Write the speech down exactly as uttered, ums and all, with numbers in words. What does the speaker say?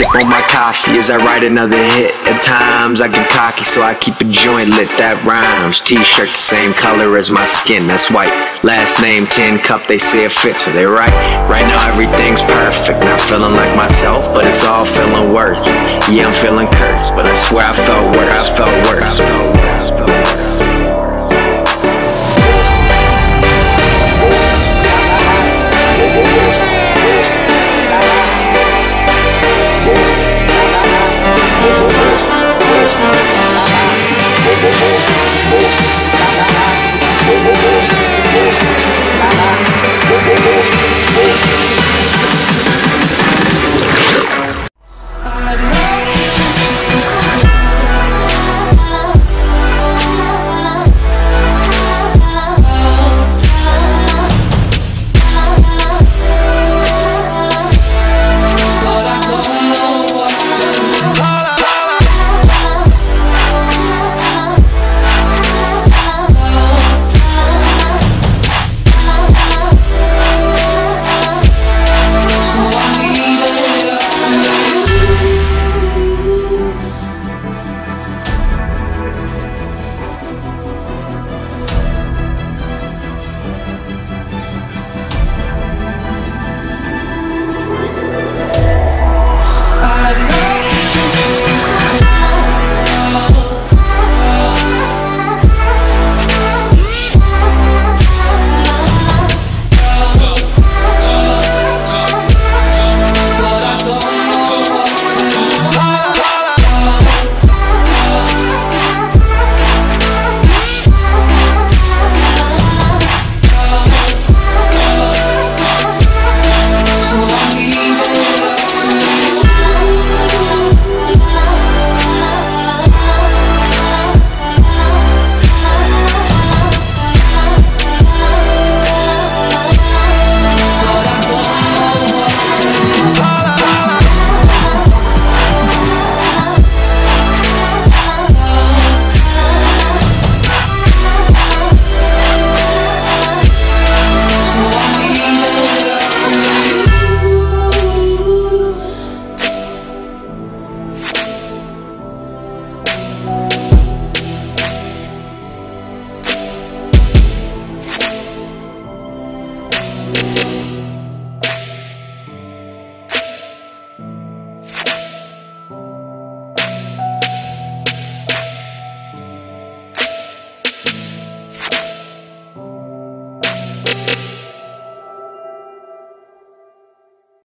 sip on my coffee as I write another hit. At times I get cocky, so I keep a joint lit. That rhymes. T-shirt the same color as my skin, that's white. Last name tin cup, they say it fits, so they right. Right now everything's perfect, not feeling like myself, but it's all feeling worth. Yeah, I'm feeling cursed, but I swear I felt worse, I felt worse.